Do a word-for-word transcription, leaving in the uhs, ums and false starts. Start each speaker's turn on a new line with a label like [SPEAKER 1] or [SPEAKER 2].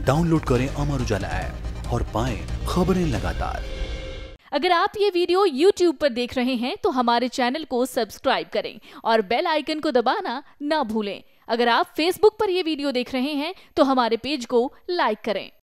[SPEAKER 1] Download करें Amar Ujala app और पाएं खबरें लगातार।
[SPEAKER 2] अगर आप ये वीडियो YouTube पर देख रहे हैं तो हमारे चैनल को सब्सक्राइब करें और बेल आइकन को दबाना ना भूलें। अगर आप Facebook पर ये वीडियो देख रहे हैं तो हमारे पेज को लाइक करें।